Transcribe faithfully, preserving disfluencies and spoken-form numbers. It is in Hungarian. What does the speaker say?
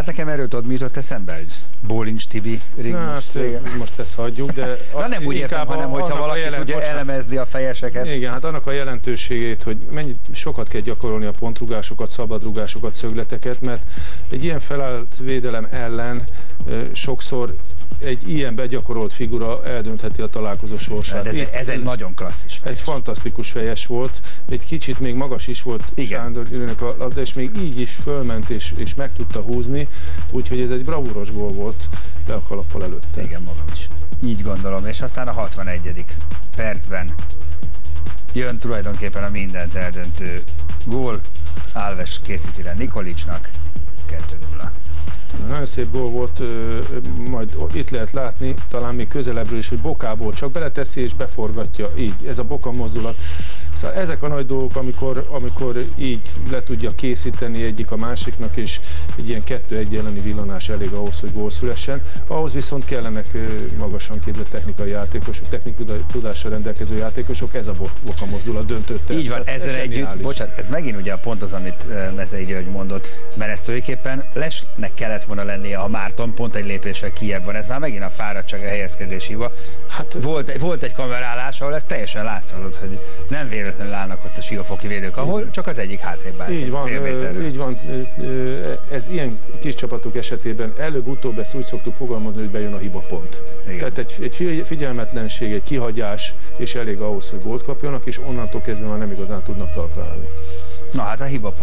Hát nekem erről tudod, mi jutott eszembe, hogy Bólincs Tibi rég hát, most, most ezt hagyjuk, de na nem úgy értem, hanem hogyha valaki jelen, tudja bocsánat, elemezni a fejeseket. Igen, hát annak a jelentőségét, hogy mennyit sokat kell gyakorolni a pontrugásokat, szabadrugásokat, szögleteket, mert egy ilyen felállt védelem ellen sokszor egy ilyen begyakorolt figura eldöntheti a találkozó sorsát. Ez, ez egy nagyon klasszis fejes. Egy fantasztikus fejes volt, egy kicsit még magas is volt Sándor Győrnek a labda, és még így is fölment és, és meg tudta húzni, úgyhogy ez egy bravúros gól volt, de a kalappal előtte. Igen, magam is. Így gondolom, és aztán a hatvanegyedik percben jön tulajdonképpen a mindent eldöntő gól, Alves készíti le Nikolicsnak, kettő nulla. Nagyon szép gól volt, majd itt lehet látni, talán még közelebbről is, hogy bokából csak beleteszi és beforgatja, így, ez a boka mozdulat. Szóval ezek a nagy dolgok, amikor, amikor így le tudja készíteni egyik a másiknak, és egy ilyen kettő-egy elleni villanás elég ahhoz, hogy gól szülessen. Ahhoz viszont kellenek magasan képzett technikai játékosok, technikai tudással rendelkező játékosok, ez a boka mozdulat döntötte. Így van, ezzel együtt, bocsánat, ez megint ugye pont az, amit Mezei György mondott, mert ez tulajdonképpen Lesnek kellett volna lennie, ha Márton pont egy lépéssel kijebb van, ez már megint a fáradtság, a helyezkedés hiba. Hát, volt, volt egy kamerálás, ahol ez teljesen látszott, hogy nem véletlenül állnak ott a siófoki védők, ahol csak az egyik hátrébb állt. Így van, így van, ez ilyen kis csapatok esetében előbb-utóbb ezt úgy szoktuk fogalmazni, hogy bejön a hibapont. Igen. Tehát egy, egy figyelmetlenség, egy kihagyás, és elég ahhoz, hogy gólt kapjanak, és onnantól kezdve már nem igazán tudnak talpra állni. Na hát a hibapont.